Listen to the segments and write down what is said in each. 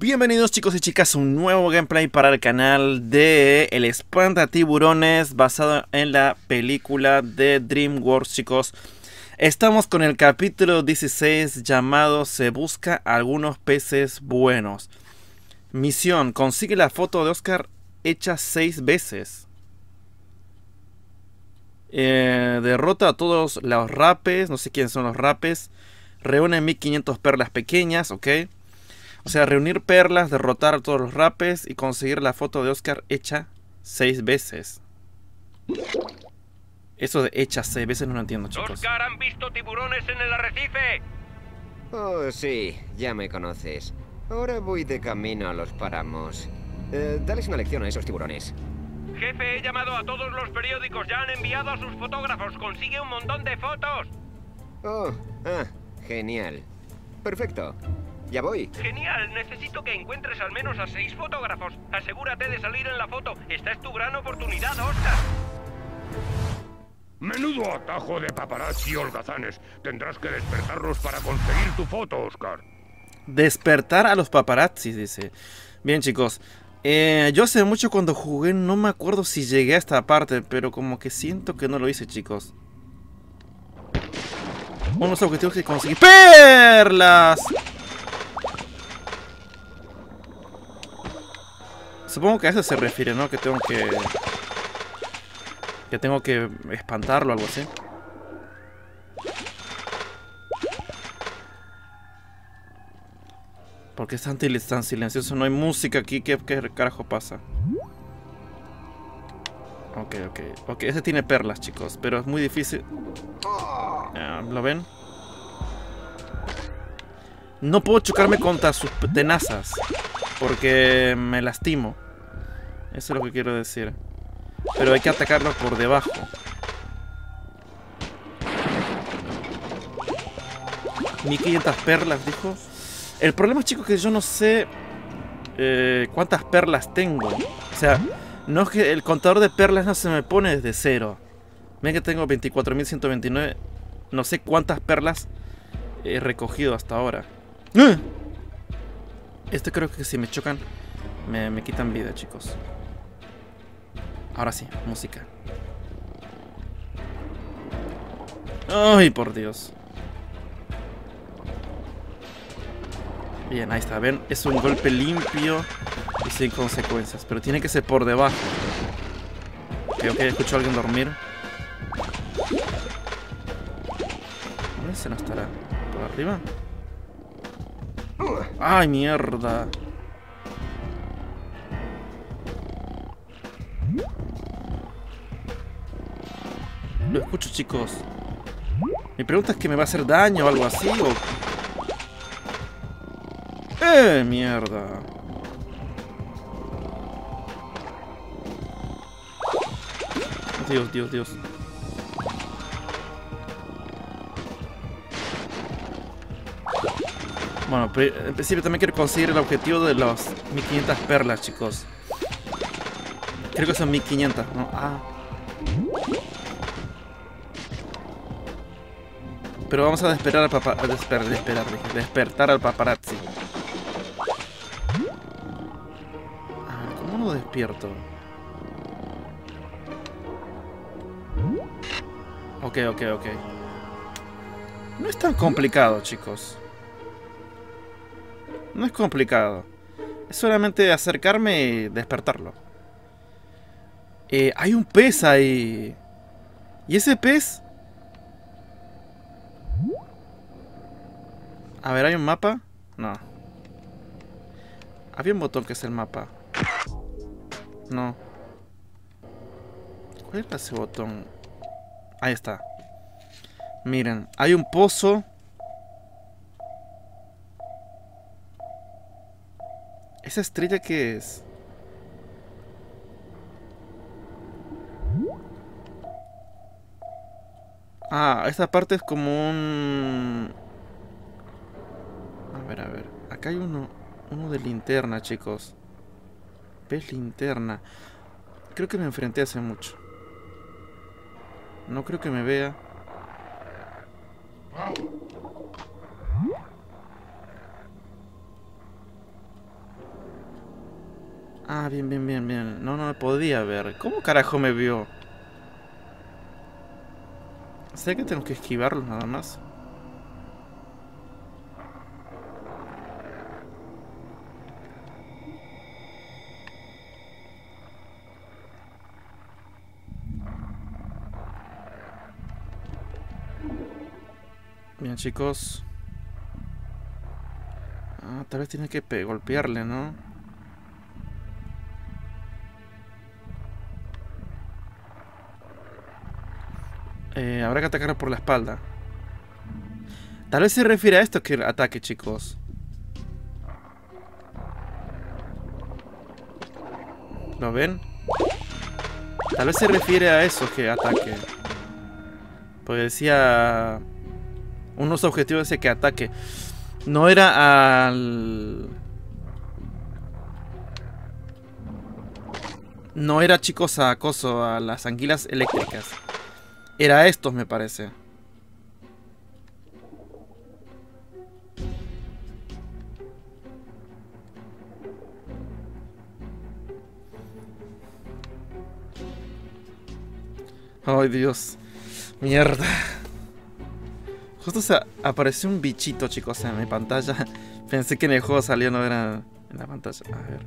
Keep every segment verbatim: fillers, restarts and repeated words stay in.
Bienvenidos chicos y chicas a un nuevo gameplay para el canal de El Espantatiburones, basado en la película de DreamWorks, chicos. Estamos con el capítulo dieciséis llamado Se busca algunos peces buenos. Misión: consigue la foto de Oscar hecha seis veces. Eh, derrota a todos los rapes, no sé quiénes son los rapes. Reúne mil quinientas perlas pequeñas, ok. O sea, reunir perlas, derrotar a todos los rapes y conseguir la foto de Oscar hecha seis veces. Eso de hecha seis veces no lo entiendo, chicos. Oscar, ¿han visto tiburones en el arrecife? Oh, sí, ya me conoces. Ahora voy de camino a los páramos. Eh, dales una lección a esos tiburones. Jefe, he llamado a todos los periódicos. Ya han enviado a sus fotógrafos. Consigue un montón de fotos. Oh, ah, genial. Perfecto. Ya voy. Genial, necesito que encuentres al menos a seis fotógrafos. Asegúrate de salir en la foto. Esta es tu gran oportunidad, Oscar. Menudo atajo de paparazzi holgazanes. Tendrás que despertarlos para conseguir tu foto, Oscar. Despertar a los paparazzis, dice. Bien, chicos. Eh, yo hace mucho cuando jugué, no me acuerdo si llegué a esta parte, pero como que siento que no lo hice, chicos. Unos objetivos que conseguí. ¡Perlas! Supongo que a eso se refiere, ¿no? Que tengo que... Que tengo que espantarlo o algo así. ¿Por qué es tan, tan silencioso? No hay música aquí. ¿Qué, qué carajo pasa? Ok, ok. Ok, ese tiene perlas, chicos. Pero es muy difícil. ¿Lo ven? No puedo chocarme contra sus tenazas, porque me lastimo. Eso es lo que quiero decir. Pero hay que atacarlo por debajo. mil quinientas perlas, dijo. El problema, chicos, es que yo no sé eh, cuántas perlas tengo. O sea, no es que el contador de perlas no se me pone desde cero. Miren que tengo veinticuatro mil ciento veintinueve. No sé cuántas perlas he recogido hasta ahora. ¡Ah! Este creo que si me chocan me, me quitan vida, chicos. Ahora sí, música. Ay, por Dios. Bien, ahí está, ven, es un golpe limpio y sin consecuencias, pero tiene que ser por debajo. Ok, ok, escucho a alguien dormir. ¿Dónde se nos estará? ¿Por arriba? ¡Ay, mierda! Lo escucho, chicos. Mi pregunta es que me va a hacer daño o algo así, o... ¡Eh, mierda! Dios, Dios, Dios. Bueno, en principio también quiero conseguir el objetivo de las mil quinientas perlas, chicos. Creo que son mil quinientas, ¿no? Ah. Pero vamos a despertar al papa... A desper... despertar, dije. Despertar al paparazzi. Ah, ¿cómo lo despierto? Ok, ok, ok. No es tan complicado, chicos. No es complicado. Es solamente acercarme y despertarlo. Eh, hay un pez ahí. ¿Y ese pez? A ver, ¿hay un mapa? No. Había un botón que es el mapa. No. ¿Cuál era ese botón? Ahí está. Miren, hay un pozo. ¿Esa estrella qué es? Ah, esta parte es como un... A ver, a ver. Acá hay uno, uno de linterna, chicos. ¿Ves linterna? Creo que me enfrenté hace mucho. No creo que me vea. Ah, bien, bien, bien, bien. No, no me podía ver. ¿Cómo carajo me vio? Sé que tengo que esquivarlo nada más. Bien, chicos. Ah, tal vez tiene que golpearle, ¿no? Eh, habrá que atacarlo por la espalda. Tal vez se refiere a esto que ataque, chicos. ¿Lo ven? Tal vez se refiere a eso que ataque. Pues decía... Unos objetivos de que ataque. No era al... No era, chicos, a acoso a las anguilas eléctricas. Era a estos, me parece. Ay, Dios. Mierda. Justo se apareció un bichito, chicos, en mi pantalla. Pensé que en el juego salió, no era en la pantalla. A ver.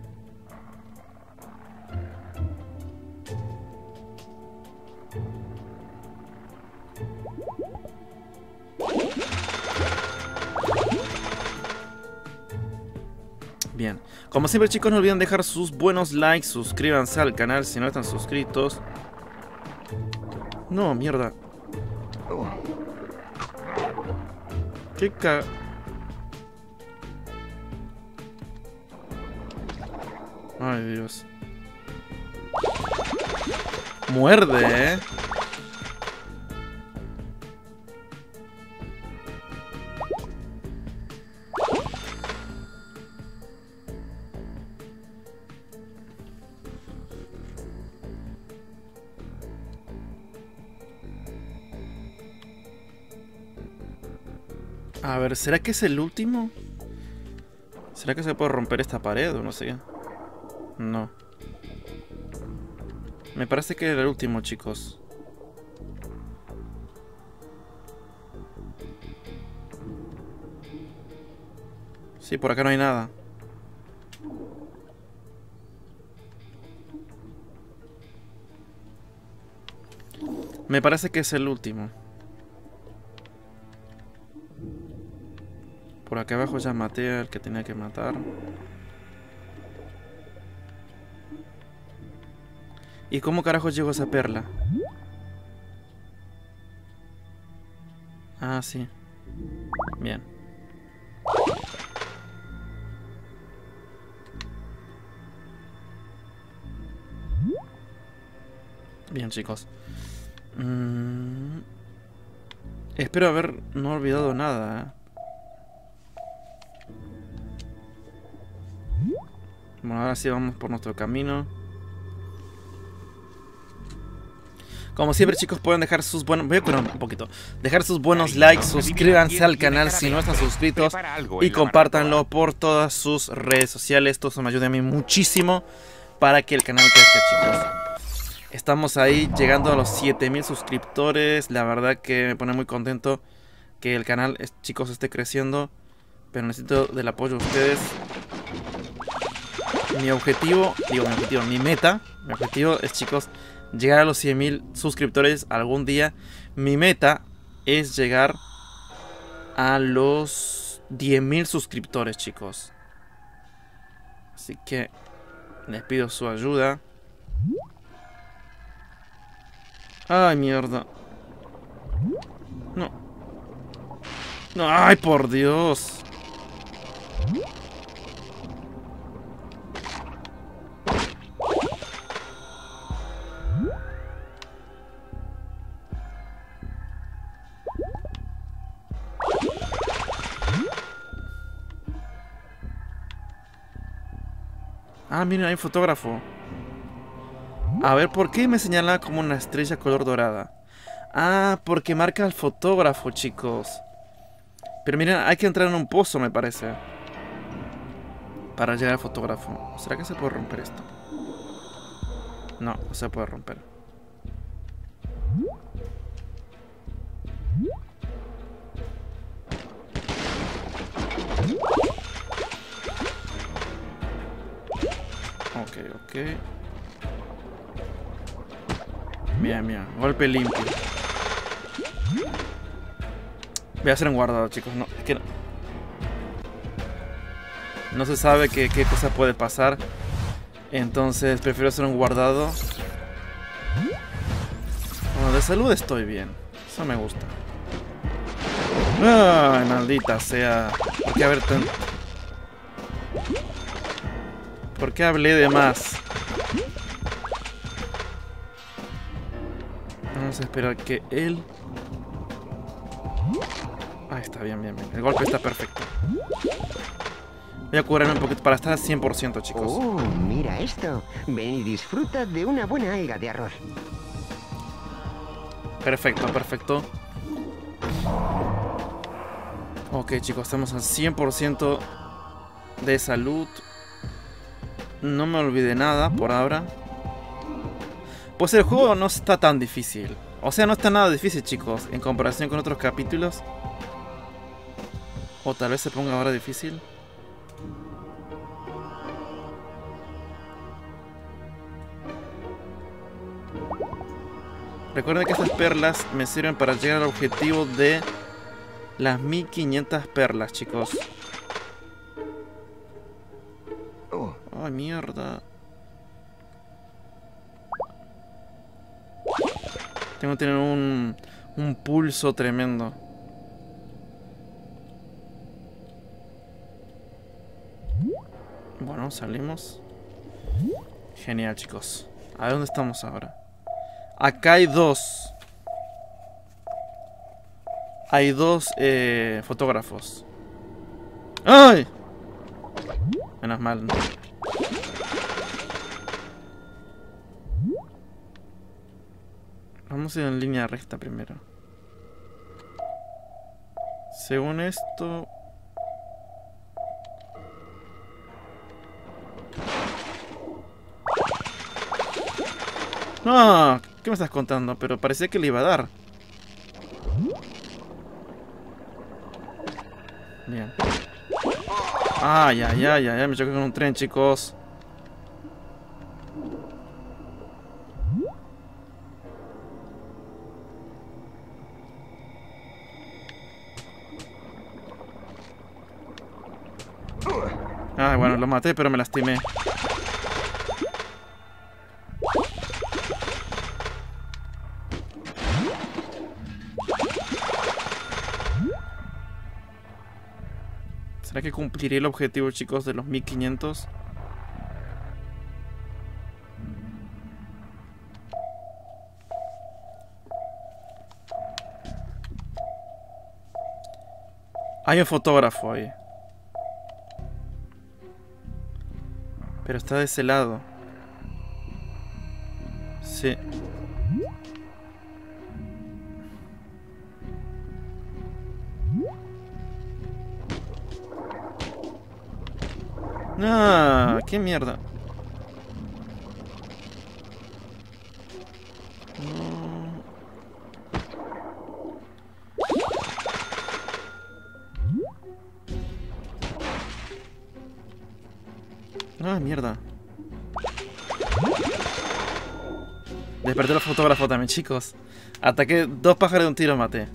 Bien. Como siempre, chicos, no olviden dejar sus buenos likes. Suscríbanse al canal si no están suscritos. No, mierda. Qué ca... Ay, Dios. Muerde, ¿eh? A ver, ¿será que es el último? ¿Será que se puede romper esta pared o no sé qué? No. Me parece que era el último, chicos. Sí, por acá no hay nada. Me parece que es el último. Por acá abajo ya maté al que tenía que matar. ¿Y cómo carajo llegó a esa perla? Ah, sí. Bien. Bien, chicos. Mm... Espero haber no olvidado nada, ¿eh? Bueno, ahora sí vamos por nuestro camino. Como siempre, chicos, pueden dejar sus buenos... Voy a curar un poquito. Dejar sus buenos likes, suscríbanse al canal si no están suscritos y compártanlo por todas sus redes sociales. Esto eso me ayuda a mí muchísimo para que el canal crezca, chicos. Estamos ahí llegando a los siete mil suscriptores. La verdad que me pone muy contento que el canal, chicos, esté creciendo. Pero necesito del apoyo de ustedes. Mi objetivo, digo mi objetivo, mi meta, mi objetivo es, chicos, llegar a los cien mil suscriptores algún día. Mi meta es llegar a los diez mil suscriptores, chicos. Así que les pido su ayuda. Ay, mierda. No. No, ay, por Dios. Ah, miren, hay un fotógrafo. A ver, ¿por qué me señala como una estrella color dorada? Ah, porque marca al fotógrafo, chicos. Pero miren, hay que entrar en un pozo, me parece. para llegar al fotógrafo. ¿Será que se puede romper esto? No, no se puede romper. Ok, ok. Mira, mira, golpe limpio. Voy a hacer un guardado, chicos. No, es que no, no se sabe qué, qué cosa puede pasar. Entonces prefiero hacer un guardado. Bueno, de salud estoy bien. Eso me gusta. Ay, maldita sea. ¿Por qué haber tan... ¿Por qué hablé de más? Vamos a esperar que él... Ah, está bien, bien, bien. El golpe está perfecto. Voy a curarme un poquito para estar al cien por ciento, chicos. Oh, mira esto. Ven y disfruta de una buena alga de arroz. Perfecto, perfecto. Ok, chicos, estamos al cien por ciento de salud. No me olvidé nada por ahora. Pues el juego no está tan difícil. O sea, no está nada difícil, chicos, en comparación con otros capítulos. O tal vez se ponga ahora difícil. Recuerden que estas perlas me sirven para llegar al objetivo de las mil quinientas perlas, chicos. Oh. Ay, mierda. Tengo que tener un, un pulso tremendo. Bueno, salimos. Genial, chicos. A ver dónde estamos ahora. Acá hay dos. Hay dos eh, fotógrafos. ¡Ay! Menos mal, ¿no? Vamos a ir en línea recta primero. Según esto... No, ¿qué me estás contando? Pero parecía que le iba a dar. Bien. Ah, ya, ya, ya, ya me choqué con un tren, chicos. Ah, bueno, lo maté, pero me lastimé. ¿Será que cumpliré el objetivo, chicos, de los mil quinientos? Hay un fotógrafo ahí. Pero está de ese lado. Sí. Ah, qué mierda. No. Ah, mierda. Desperté los fotógrafos también, chicos. Ataqué dos pájaros de un tiro, maté.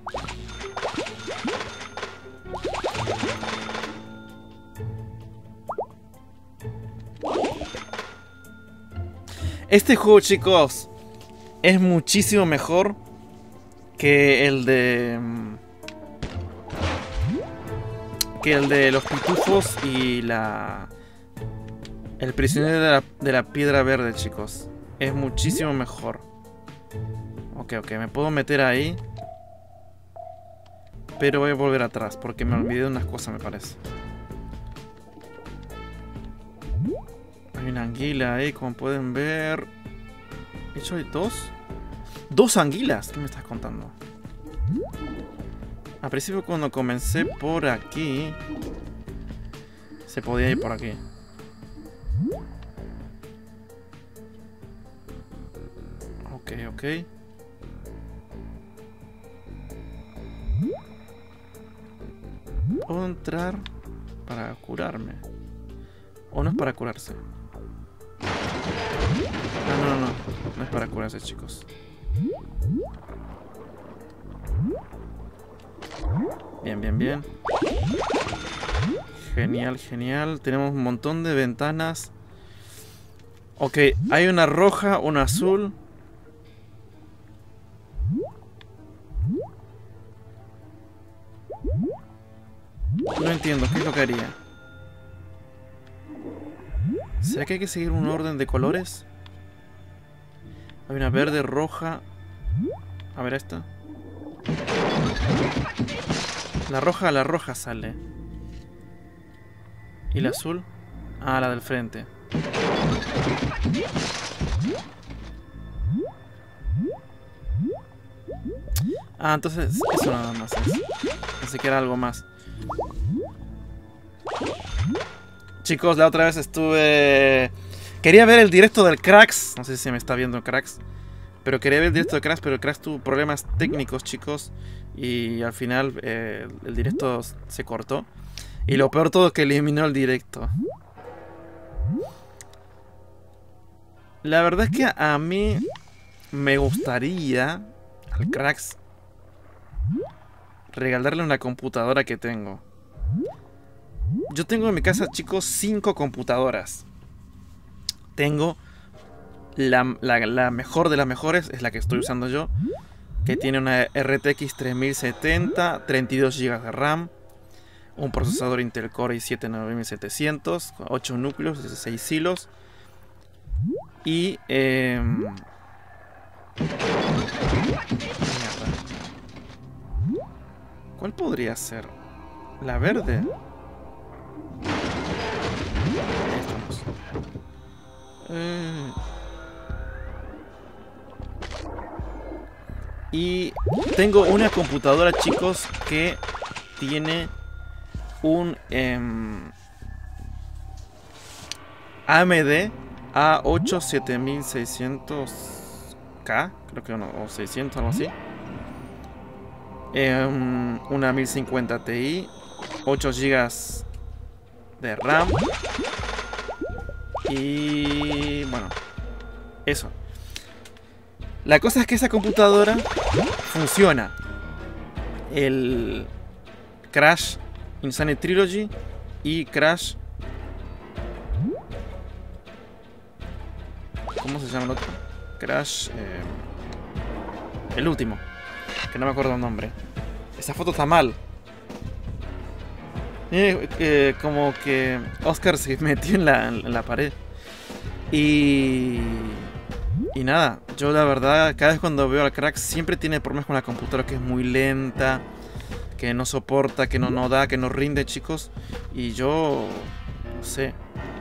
Este juego, chicos, es muchísimo mejor que el de... Que el de los pitufos y la... El prisionero de la, de la piedra verde, chicos. Es muchísimo mejor. Ok, ok, me puedo meter ahí. Pero voy a volver atrás porque me olvidé de unas cosas, me parece. Hay una anguila ahí, como pueden ver. ¿De hecho hay dos? ¿Dos anguilas? ¿Qué me estás contando? Al principio, cuando comencé por aquí, Se podía ir por aquí. Ok, ok. Puedo entrar para curarme. ¿O no es para curarse? Ah, no, no, no. No es para curarse, chicos. Bien, bien, bien. Genial, genial. Tenemos un montón de ventanas. Ok, hay una roja, una azul. No entiendo, ¿qué es lo que haría? ¿Será que hay que seguir un orden de colores? Hay una verde, roja. A ver esta. La roja, la roja sale. ¿Y la azul? Ah, la del frente. Ah, entonces eso nada más es. Pensé que era algo más. Chicos, la otra vez estuve... Quería ver el directo del Cracks. No sé si me está viendo el Cracks. Pero quería ver el directo del Cracks, pero el Cracks tuvo problemas técnicos, chicos. Y al final eh, el directo se cortó. Y lo peor todo es que eliminó el directo. La verdad es que a mí me gustaría al Cracks regalarle una computadora que tengo. Yo tengo en mi casa, chicos, cinco computadoras. Tengo la, la, la mejor de las mejores, es la que estoy usando yo, que tiene una R T X tres mil setenta, treinta y dos gigas de RAM, un procesador Intel Core i siete nueve mil setecientos, ocho núcleos, dieciséis hilos y... Eh, ¿cuál podría ser? ¿La verde? Ahí estamos. Eh... Y tengo una computadora, chicos, que tiene un eh, A M D A ocho siete mil seiscientos K, creo que no, o seiscientos, algo así. Eh, una mil cincuenta Ti, ocho gigas de RAM. Y bueno, eso. La cosa es que esa computadora funciona el Crash Insanity Trilogy y Crash... ¿Cómo se llama el otro? Crash... Eh, el último, que no me acuerdo el nombre. Esa foto está mal. Eh, eh, como que Oscar se metió en la, en la pared. Y... Y nada, yo la verdad, cada vez cuando veo al Crack siempre tiene problemas con la computadora, que es muy lenta, que no soporta, que no, no da, que no rinde, chicos. Y yo... no sé.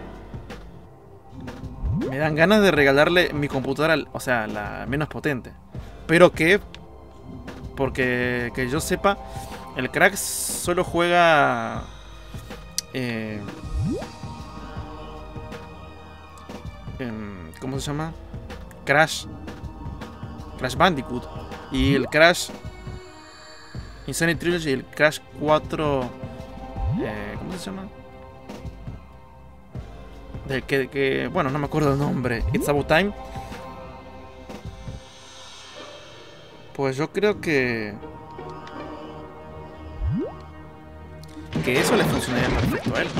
Me dan ganas de regalarle mi computadora, o sea, la menos potente. Pero que... Porque que yo sepa, el Crack solo juega... Eh, en, ¿cómo se llama? Crash Crash Bandicoot. Y el Crash Insanity Trilogy y el Crash cuatro eh, ¿cómo se llama? De que, que, bueno, no me acuerdo el nombre. It's About Time. Pues yo creo que Que eso le funcionaría perfecto a él.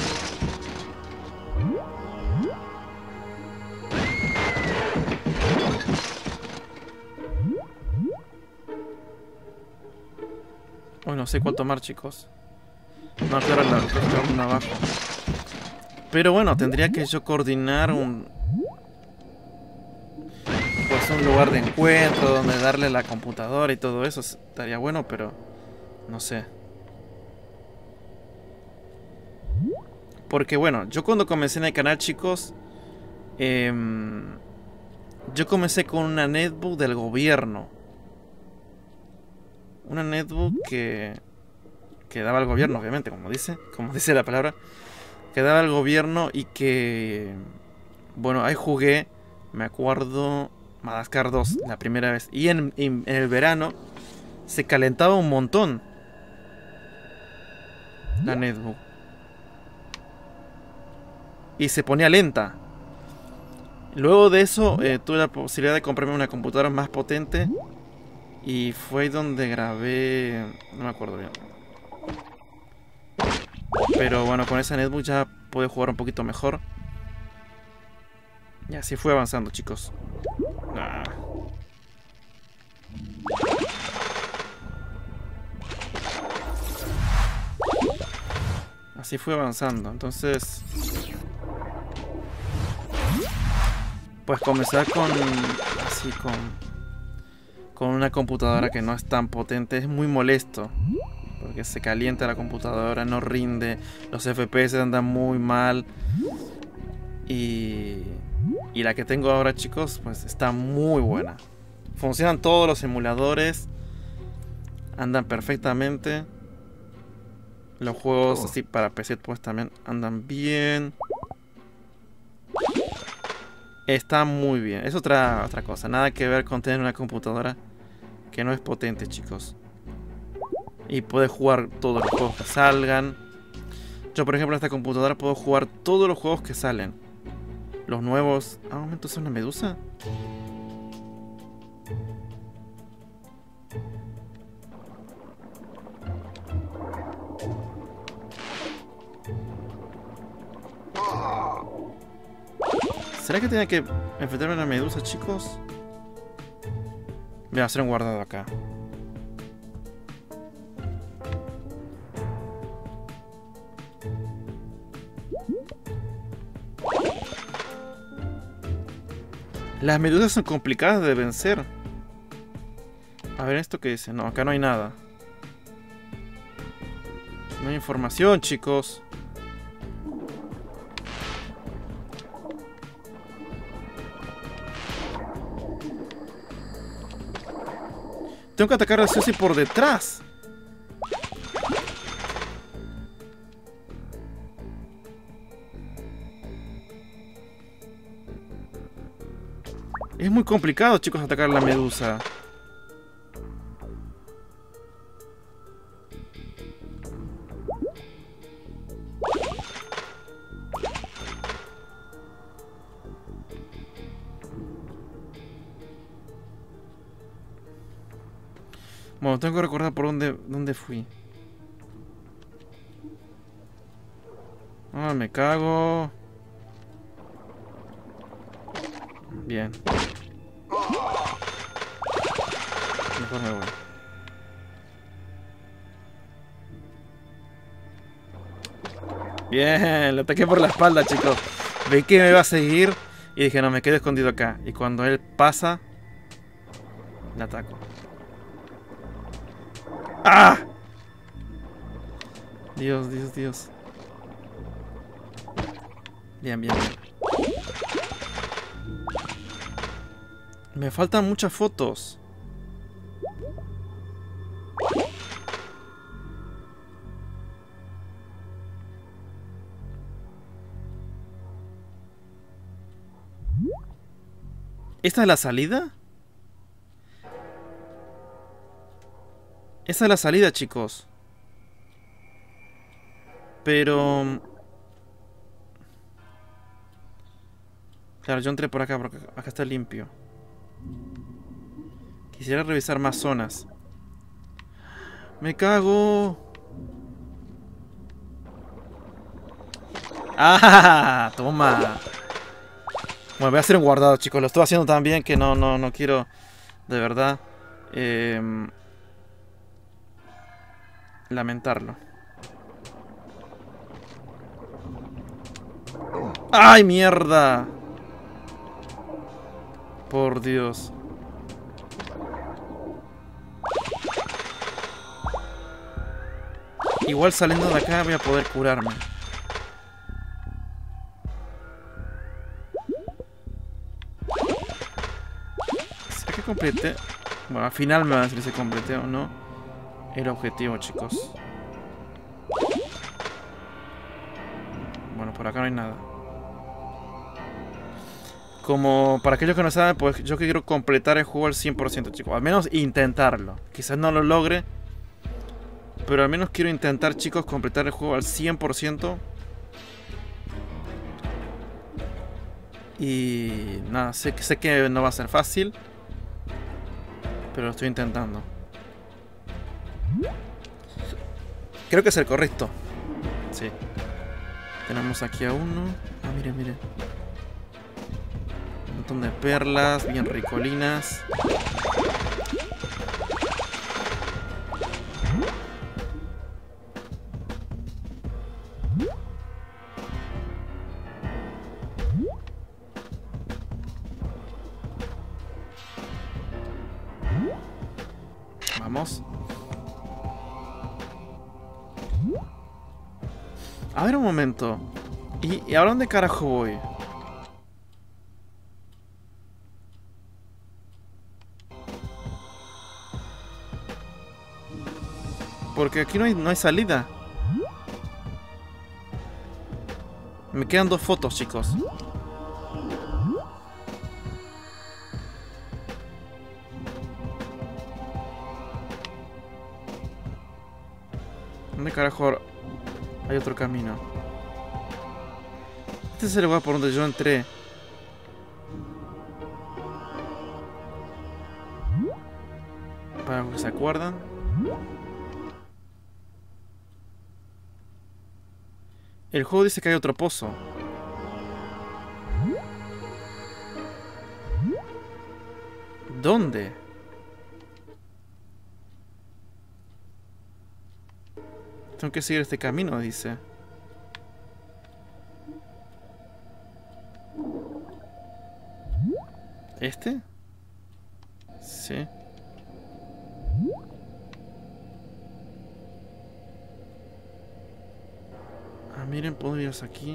Uy, no sé cuál tomar, chicos. No, claro, la una abajo. Pero bueno, tendría que yo coordinar un... Pues un lugar de encuentro donde darle la computadora y todo eso. Estaría bueno, pero... no sé. Porque bueno, yo cuando comencé en el canal, chicos... Eh, yo comencé con una netbook del gobierno. Una netbook que... que daba el gobierno, obviamente, como dice, como dice la palabra. que daba el gobierno y que... Bueno, ahí jugué, me acuerdo, Madagascar dos, la primera vez. Y en, en, en el verano se calentaba un montón la netbook. Y se ponía lenta. Luego de eso eh, tuve la posibilidad de comprarme una computadora más potente. Y fue ahí donde grabé... No me acuerdo bien. Pero bueno, con esa netbook ya pude jugar un poquito mejor. Y así fue avanzando, chicos. Ah. Así fue avanzando. Entonces... Pues comenzar con... Así con... Con una computadora que no es tan potente es muy molesto. Porque se calienta la computadora, no rinde. Los F P S andan muy mal. Y... Y la que tengo ahora, chicos, pues está muy buena. Funcionan todos los emuladores. Andan perfectamente. Los juegos así para P C pues también andan bien. Está muy bien. Es otra, otra cosa. Nada que ver con tener una computadora que no es potente, chicos. Y puedes jugar todos los juegos que salgan. Yo, por ejemplo, en esta computadora puedo jugar todos los juegos que salen. Los nuevos... Ah, un momento, ¿es una medusa? ¿Será que tenía que enfrentarme a una medusa, chicos? Voy a hacer un guardado acá. Las medusas son complicadas de vencer. A ver, ¿esto qué dice? No, acá no hay nada. No hay información, chicos. Tengo que atacar a Susie por detrás. Es muy complicado, chicos, atacar a la medusa. Bueno, tengo que recordar por dónde, dónde fui. Ah, me cago. Bien. Mejor me voy. Bien, le ataqué por la espalda, chicos. Veí que me iba a seguir y dije, no, me quedo escondido acá. Y cuando él pasa, le ataco. ¡Ah! Dios, Dios, Dios. Bien, bien, bien. Me faltan muchas fotos. ¿Esta es la salida? Esa es la salida, chicos. Pero... Claro, yo entré por acá, porque acá está limpio. Quisiera revisar más zonas. ¡Me cago! ¡Ah! ¡Toma! Bueno, voy a hacer un guardado, chicos. Lo estoy haciendo tan bien que no, no, no quiero... De verdad... Eh... lamentarlo. ¡Ay, mierda! Por Dios. Igual saliendo de acá voy a poder curarme. ¿Será que completé? Bueno, al final me van a decir si completé o no el objetivo, chicos. Bueno, No, por acá no hay nada. Como para aquellos que no saben, pues yo quiero completar el juego al cien por ciento, chicos. Al menos intentarlo. Quizás no lo logre, pero al menos quiero intentar, chicos, completar el juego al cien por ciento. Y nada, sé, sé que no va a ser fácil, pero lo estoy intentando. Creo que es el correcto. Sí. Tenemos aquí a uno. Ah, miren, miren. Un montón de perlas, bien ricolinas. Vamos. A ver un momento. ¿Y, y ahora dónde carajo voy? Porque aquí no hay, no hay salida. Me quedan dos fotos, chicos. ¿Dónde carajo hay otro camino? Este es el lugar por donde yo entré. Para los que se acuerdan. El juego dice que hay otro pozo. ¿Dónde? Tengo que seguir este camino, dice. ¿Este? Sí. Ah, miren, puedo ir hasta aquí.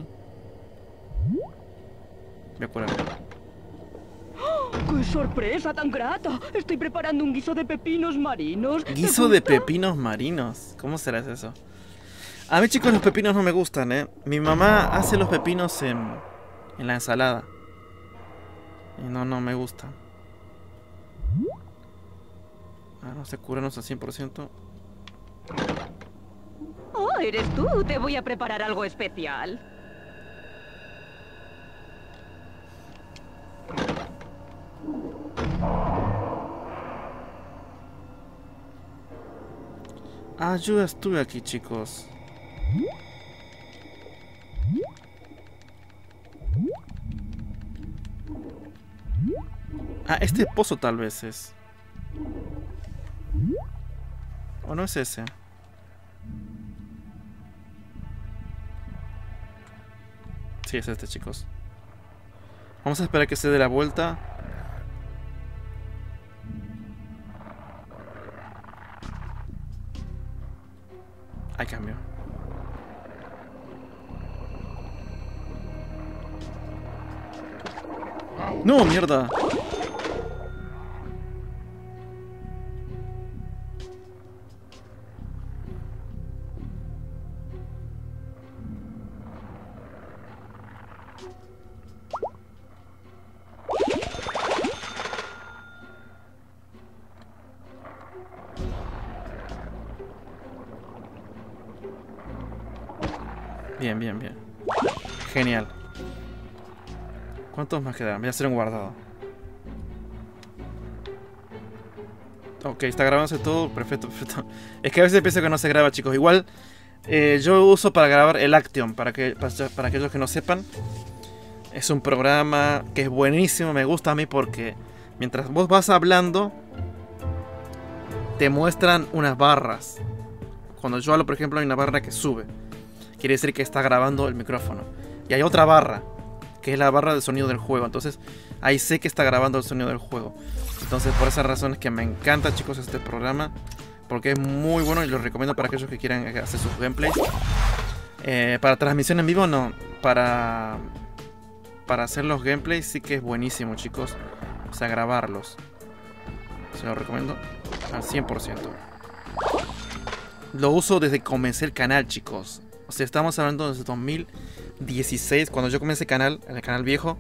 Voy a curar. ¡Qué sorpresa tan grata! Estoy preparando un guiso de pepinos marinos. ¿Guiso de pepinos marinos? ¿Cómo será eso? A mí, chicos, los pepinos no me gustan, ¿eh? Mi mamá hace los pepinos en, en la ensalada. Y no, no me gusta. Ah, no se curanos al cien por ciento. ¡Oh, eres tú! Te voy a preparar algo especial. Ah, yo estuve aquí, chicos. Ah, este pozo tal vez es. ¿O no es ese? Sí, es este, chicos. Vamos a esperar que se dé la vuelta. Hay cambio. ¡No, mierda! Bien, bien, bien. Genial. ¿Cuántos más quedan? Voy a hacer un guardado. Ok, está grabándose todo. Perfecto, perfecto. Es que a veces pienso que no se graba, chicos. Igual, eh, yo uso para grabar el Action. Para, que, para, para aquellos que no sepan. Es un programa que es buenísimo. Me gusta a mí porque mientras vos vas hablando, te muestran unas barras. Cuando yo hablo, por ejemplo, hay una barra que sube. Quiere decir que está grabando el micrófono. Y hay otra barra, que es la barra de sonido del juego. Entonces, ahí sé que está grabando el sonido del juego. Entonces, por esas razones que me encanta, chicos, este programa. Porque es muy bueno y lo recomiendo para aquellos que quieran hacer sus gameplays. Eh, para transmisión en vivo, no. Para, para hacer los gameplays sí que es buenísimo, chicos. O sea, grabarlos. Se lo recomiendo al cien por ciento. Lo uso desde que comencé el canal, chicos. O sea, estamos hablando desde dos mil dieciséis, cuando yo comencé el canal, en el canal viejo.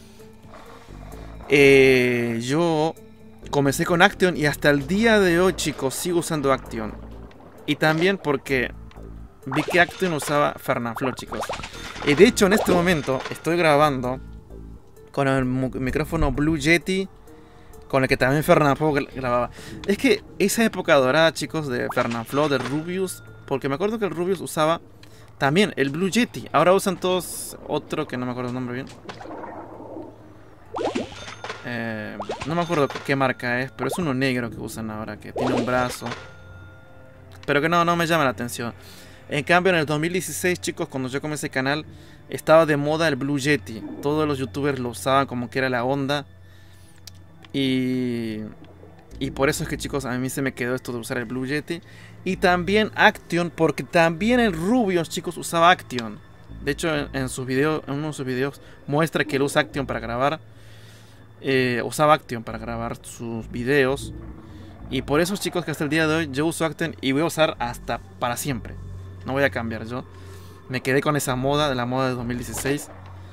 Eh, yo comencé con Action y hasta el día de hoy, chicos, sigo usando Action. Y también porque vi que Action usaba Fernanfloo, chicos. Y de hecho, en este momento estoy grabando con el micrófono Blue Yeti, con el que también Fernanfloo grababa. Es que esa época dorada, chicos, de Fernanfloo, de Rubius, porque me acuerdo que el Rubius usaba también el Blue Yeti. Ahora usan todos otro que no me acuerdo el nombre bien. Eh, no me acuerdo qué marca es, pero es uno negro que usan ahora, que tiene un brazo. Pero que no, no me llama la atención. En cambio, en el dos mil dieciséis, chicos, cuando yo comencé el canal, estaba de moda el Blue Yeti. Todos los youtubers lo usaban como que era la onda. Y... Y por eso es que, chicos, a mí se me quedó esto de usar el Blue Yeti. Y también Action, porque también el Rubius, chicos, usaba Action. De hecho, en, en sus videos, en uno de sus videos muestra que él usa Action para grabar. Eh, usaba Action para grabar sus videos. Y por eso, chicos, que hasta el día de hoy yo uso Action y voy a usar hasta para siempre. No voy a cambiar yo. Me quedé con esa moda, de la moda de dos mil dieciséis.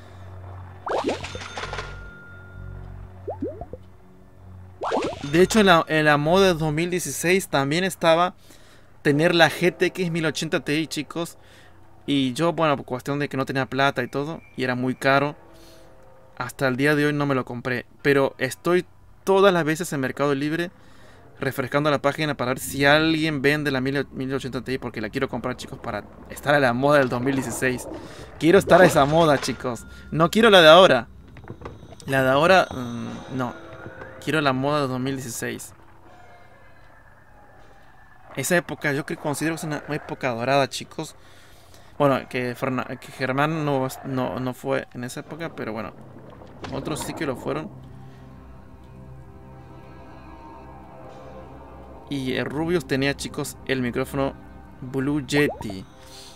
De hecho, en la, en la moda de dos mil dieciséis también estaba tener la G T X mil ochenta Ti, chicos. Y yo, bueno, por cuestión de que no tenía plata y todo, y era muy caro, hasta el día de hoy no me lo compré. Pero estoy todas las veces en Mercado Libre refrescando la página para ver si alguien vende la mil ochenta Ti, porque la quiero comprar, chicos, para estar a la moda del dos mil dieciséis. Quiero estar a esa moda, chicos. No quiero la de ahora. La de ahora, mmm, no. Quiero la moda de dos mil dieciséis. Esa época yo creo, considero que es una época dorada, chicos. Bueno, que, Fernan, que Germán no, no, no fue en esa época, pero bueno, otros sí que lo fueron. Y el Rubius tenía, chicos, el micrófono Blue Yeti.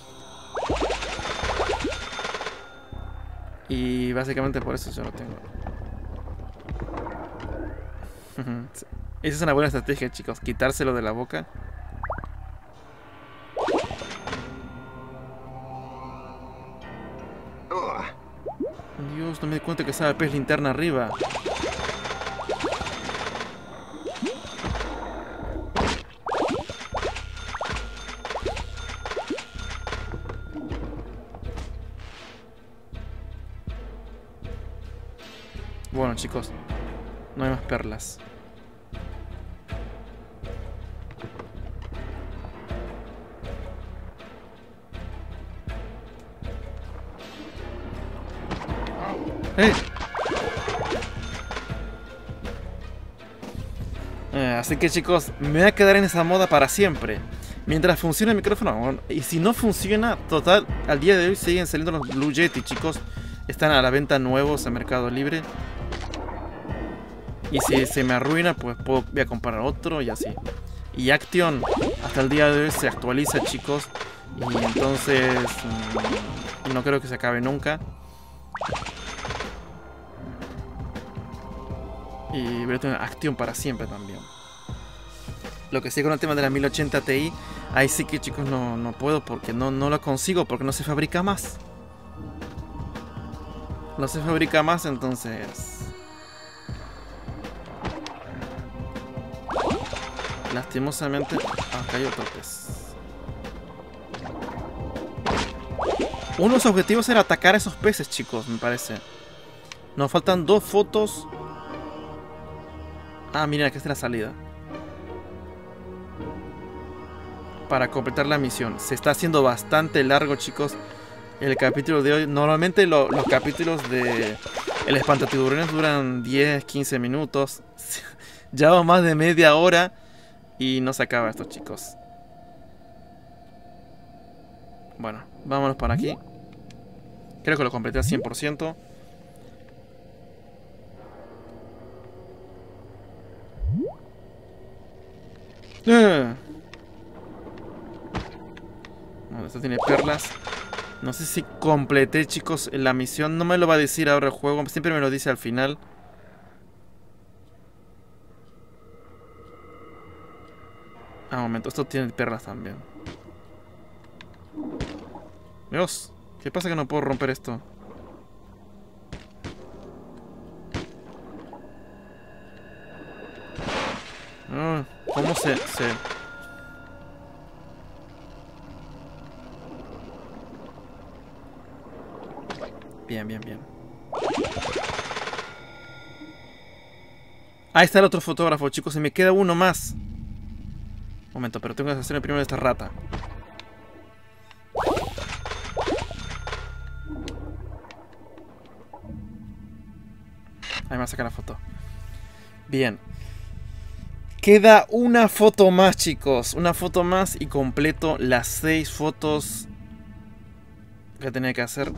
Y básicamente por eso yo lo tengo. Esa es una buena estrategia, chicos, quitárselo de la boca. Dios, no me di cuenta que estaba el pez linterna arriba. Bueno, chicos, no hay más perlas. ¡Eh! Eh, así que, chicos, me voy a quedar en esa moda para siempre. Mientras funcione el micrófono. Bueno, y si no funciona, total, al día de hoy siguen saliendo los Blue Yeti, chicos. Están a la venta nuevos en Mercado Libre. Y si se me arruina, pues puedo, voy a comprar otro y así. Y Action hasta el día de hoy se actualiza, chicos. Y entonces mmm, no creo que se acabe nunca. Y voy a tener Action para siempre también. Lo que sí con el tema de la mil ochenta Ti, ahí sí que, chicos, no, no puedo porque no, no lo consigo, porque no se fabrica más. No se fabrica más, entonces... Lastimosamente... Acá hay otro pez. Uno de los objetivos era atacar a esos peces, chicos, me parece. Nos faltan dos fotos. Ah, mira, aquí está la salida. Para completar la misión. Se está haciendo bastante largo, chicos, el capítulo de hoy. Normalmente lo, los capítulos de El Espantatiburones duran diez, quince minutos. Llevamos más de media hora y no se acaba esto, chicos. Bueno, vámonos para aquí. Creo que lo completé al cien por ciento. Eh. Bueno, esto tiene perlas. No sé si completé, chicos, la misión. No me lo va a decir ahora el juego. Siempre me lo dice al final. Ah, un momento. Esto tiene perlas también. Dios, ¿qué pasa que no puedo romper esto? Oh, ¿cómo se, se...? Bien, bien, bien. Ahí está el otro fotógrafo, chicos. Se me queda uno más. Un momento, pero tengo que hacer el primero de esta rata. Ahí me va a sacar la foto. Bien. Queda una foto más, chicos. Una foto más y completo las seis fotos que tenía que hacer.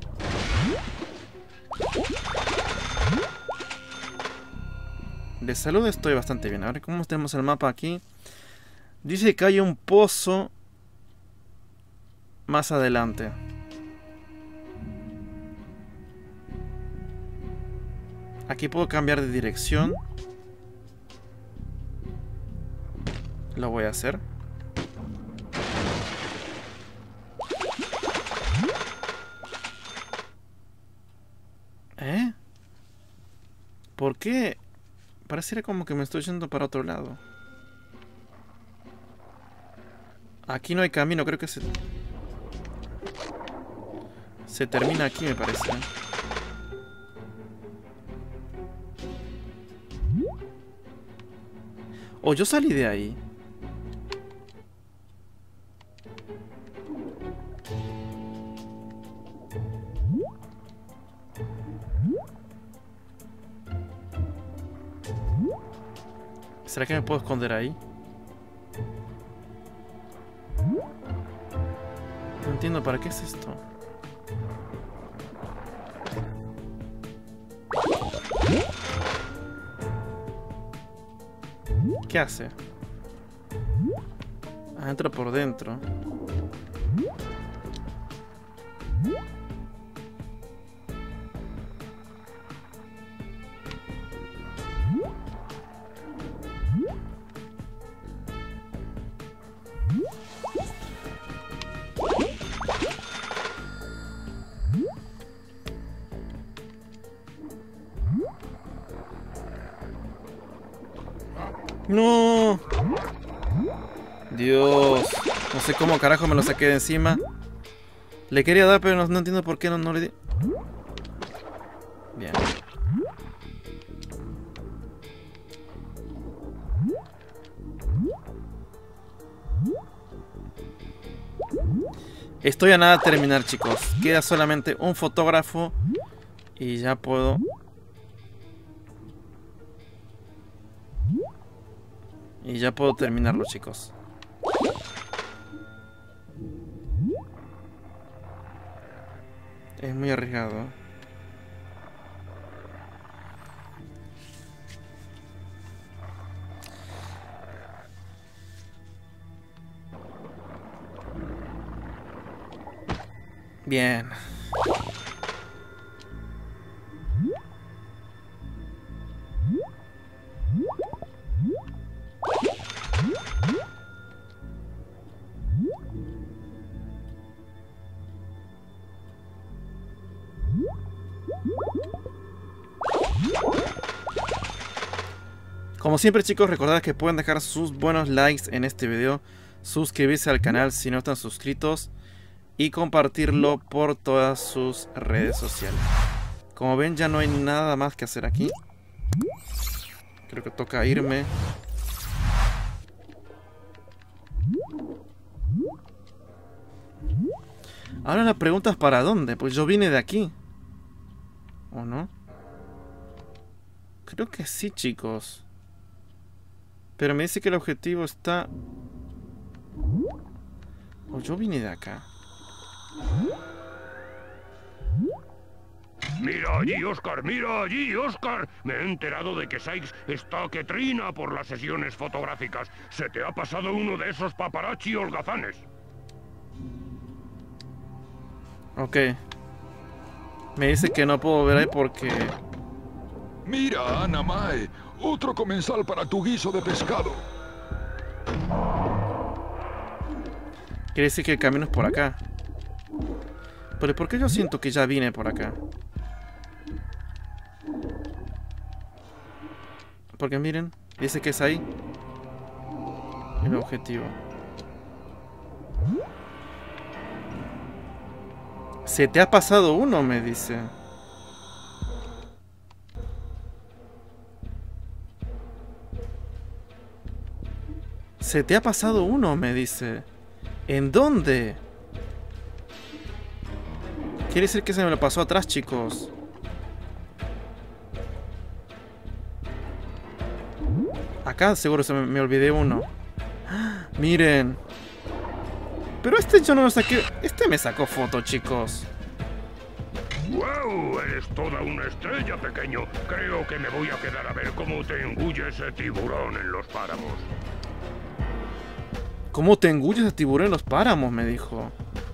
De salud estoy bastante bien. A ver cómo tenemos el mapa aquí. Dice que hay un pozo más adelante. Aquí puedo cambiar de dirección. Lo voy a hacer. ¿Eh? ¿Por qué? Pareciera como que me estoy yendo para otro lado. Aquí no hay camino, creo que se... Se termina aquí, me parece. O yo salí de ahí. ¿Será que me puedo esconder ahí? No entiendo para qué es esto. ¿Qué hace? Ah, entra por dentro. ¡No! Dios. No sé cómo carajo me lo saqué de encima. Le quería dar, pero no, no entiendo por qué no, no le di. Bien. Estoy a nada de terminar, chicos. Queda solamente un fotógrafo y ya puedo... Y ya puedo terminarlo, chicos. Es muy arriesgado. Bien. Como siempre, chicos, recordad que pueden dejar sus buenos likes en este video, suscribirse al canal si no están suscritos y compartirlo por todas sus redes sociales. Como ven, ya no hay nada más que hacer aquí. Creo que toca irme. Ahora la pregunta es ¿para dónde? Pues yo vine de aquí. ¿O no? Creo que sí, chicos. Pero me dice que el objetivo está... O yo vine de acá. Mira allí, Oscar, mira allí, Oscar. Me he enterado de que Sykes está que trina por las sesiones fotográficas. Se te ha pasado uno de esos paparazzi holgazanes. Ok. Me dice que no puedo ver ahí porque... Mira, Anna Mae, otro comensal para tu guiso de pescado. Quiere decir que el camino es por acá. Pero ¿por qué yo siento que ya vine por acá? Porque miren, dice que es ahí el objetivo. Se te ha pasado uno, me dice. Se te ha pasado uno, me dice. ¿En dónde? Quiere decir que se me lo pasó atrás, chicos. Acá seguro se me, me olvidé uno. ¡Ah! Miren. Pero este yo no lo saqué. Este me sacó foto, chicos. ¡Wow! Eres toda una estrella, pequeño. Creo que me voy a quedar a ver cómo te engulle ese tiburón en los páramos. ¿Cómo te engulle ese tiburón en los páramos? Me dijo.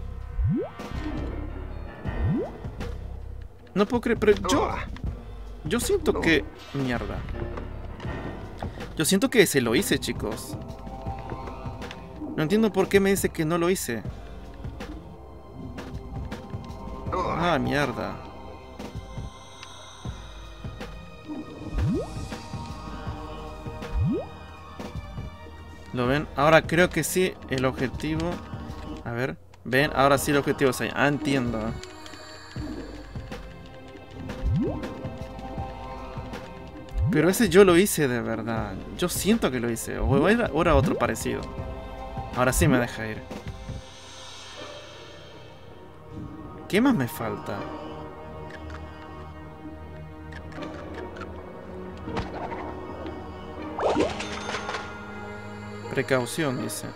No puedo creer, pero yo... Yo siento que... Mierda. Yo siento que se lo hice, chicos. No entiendo por qué me dice que no lo hice. Ah, mierda. ¿Lo ven? Ahora creo que sí, el objetivo... A ver, ¿ven? Ahora sí el objetivo es ahí. Ah, entiendo. Pero ese yo lo hice de verdad. Yo siento que lo hice. O era, o era otro parecido. Ahora sí me deja ir. ¿Qué más me falta? Precaución, dice.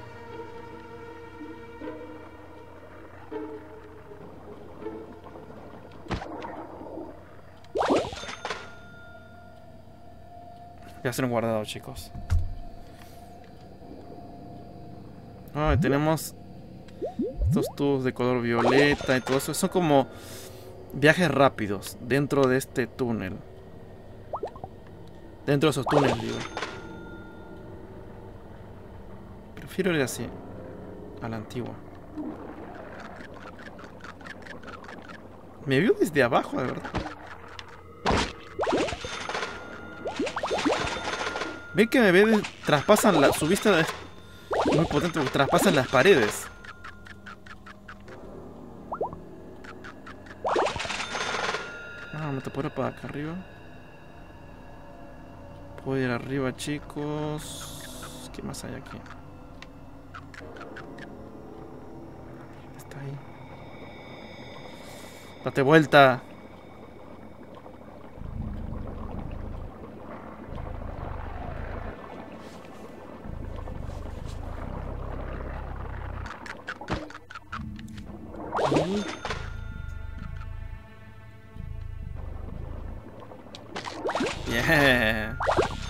Voy a hacer un guardado, chicos. Ah, tenemos estos tubos de color violeta y todo eso. Son como viajes rápidos dentro de este túnel. Dentro de esos túneles, digo. Prefiero ir así, a la antigua. Me vio desde abajo, de verdad. Ven que me ve, de, traspasan la, su vista es muy potente, porque traspasan las paredes. Ah, me puedo ir para acá arriba. Puedo ir arriba, chicos. ¿Qué más hay aquí? Está ahí. Date vuelta. Yeah.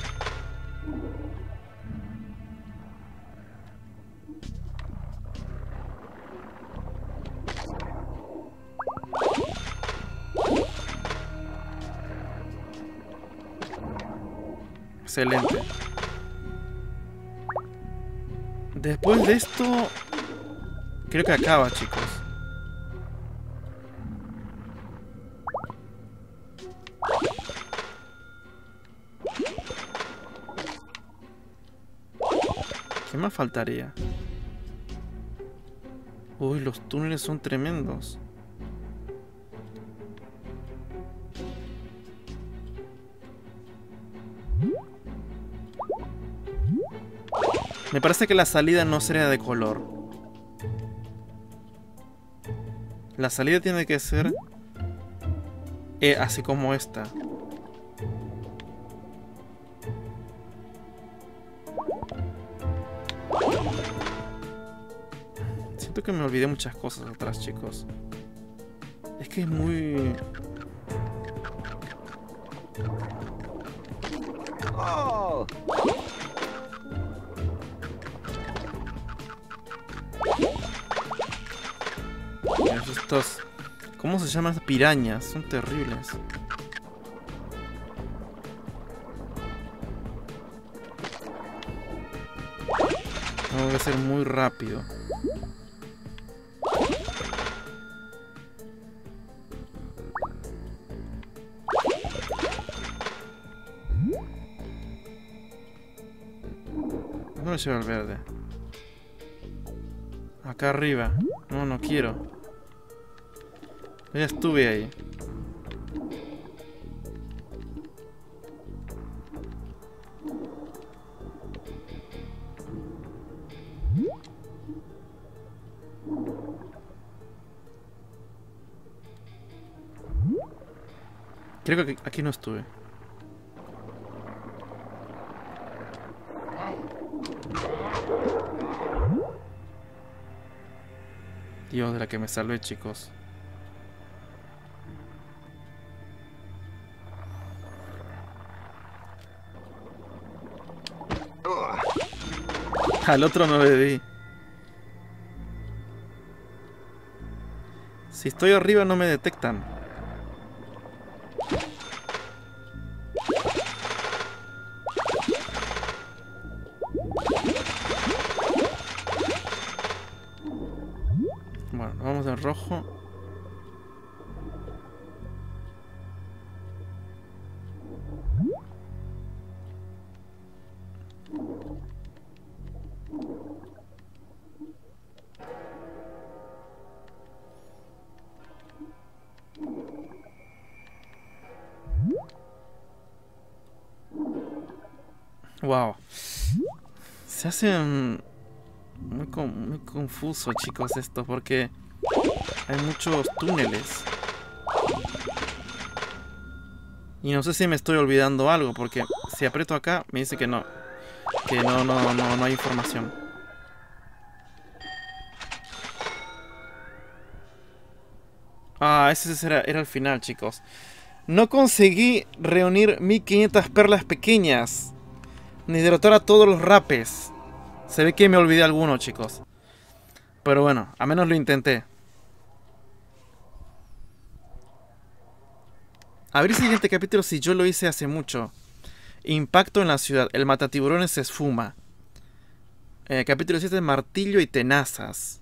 Excelente. Después de esto, creo que acaba, chicos. ¿Qué más faltaría? Uy, los túneles son tremendos. Me parece que la salida no sería de color. La salida tiene que ser eh, así como esta. Siento que me olvidé muchas cosas atrás, chicos. Es que es muy... ¡Oh! Mira, estos... ¿Cómo se llaman? Pirañas. Son terribles. Tengo que ser muy rápido. ¿Dónde lleva el verde? Acá arriba. No, no quiero. Ya estuve ahí. Creo que aquí no estuve. Dios, de la que me salvé, chicos. Al otro no le di. Si estoy arriba no me detectan. Bueno, vamos en rojo. Wow. Se hace un... muy, con... muy confuso, chicos, esto, porque hay muchos túneles. Y no sé si me estoy olvidando algo, porque si aprieto acá me dice que no. Que no, no, no, no hay información. Ah, ese era, era el final, chicos. No conseguí reunir mil quinientas perlas pequeñas. Ni derrotar a todos los rapes. Se ve que me olvidé alguno, chicos. Pero bueno, a menos lo intenté. A ver el siguiente capítulo si yo lo hice hace mucho. Impacto en la ciudad. El matatiburones se esfuma. Eh, capítulo siete, martillo y tenazas.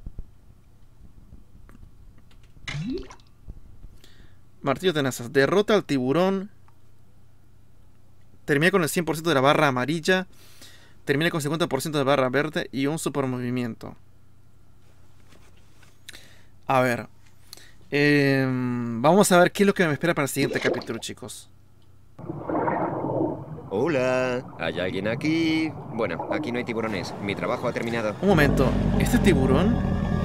Martillo y tenazas. Derrota al tiburón. Termina con el cien por ciento de la barra amarilla. Termina con cincuenta por ciento de barra verde y un super movimiento. A ver. Eh, vamos a ver qué es lo que me espera para el siguiente capítulo, chicos. Hola, ¿hay alguien aquí? Bueno, aquí no hay tiburones. Mi trabajo ha terminado. Un momento. ¿Este tiburón?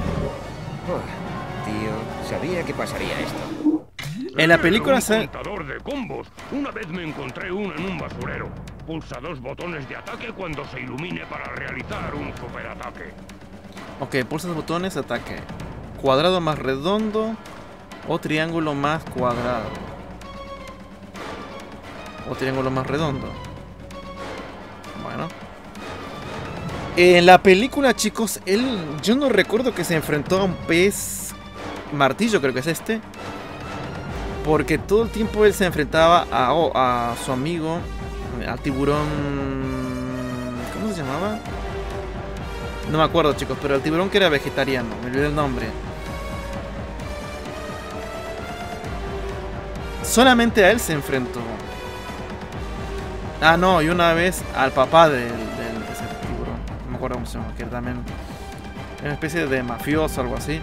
Oh, tío, sabía que pasaría esto. En la película se... Un contador de combos. Una vez me encontré uno en un basurero. Pulsa dos botones de ataque cuando se ilumine para realizar un superataque. Ok, pulsa dos botones de ataque. Cuadrado más redondo o triángulo más cuadrado. O triángulo más redondo. Bueno. En la película, chicos, él... yo no recuerdo que se enfrentó a un pez martillo, creo que es este. Porque todo el tiempo él se enfrentaba a, oh, a su amigo, al tiburón... ¿cómo se llamaba? No me acuerdo, chicos, pero el tiburón que era vegetariano. Me olvidé el nombre. Solamente a él se enfrentó. Ah, no, y una vez al papá del, del ese tiburón. No me acuerdo cómo se llama, que era también una especie de mafioso o algo así.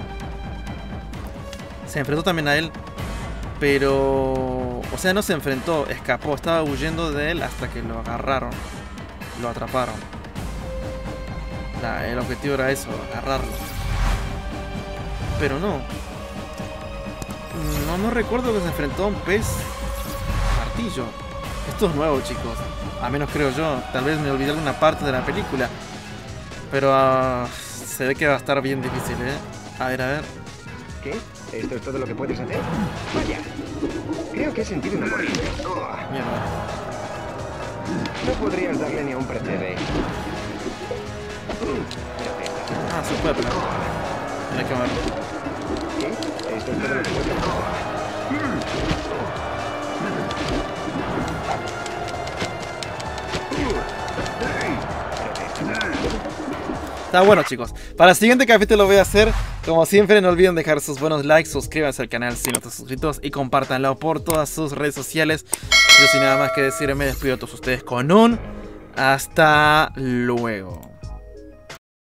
Se enfrentó también a él. Pero... o sea, no se enfrentó, escapó, estaba huyendo de él hasta que lo agarraron. Lo atraparon. La, el objetivo era eso, agarrarlo. Pero no. No, no recuerdo que se enfrentó a un pez martillo. Esto es nuevo, chicos. A menos creo yo. Tal vez me olvidé alguna parte de la película. Pero uh, se ve que va a estar bien difícil, ¿eh? A ver, a ver. ¿Qué? ¿Esto es todo lo que puedes hacer? Vaya. Creo que he sentido una corriente. Oh. Mierda. No podrías darle ni a un precede. Ah, se puede pegar. Mira que ver. ¿Qué? ¿Esto es todo lo que puedes hacer? Está bueno, chicos. Para el siguiente capítulo lo voy a hacer. Como siempre, no olviden dejar sus buenos likes, suscríbanse al canal si no están suscritos y compártanlo por todas sus redes sociales. Yo sin nada más que decir me despido a todos ustedes con un Hasta luego.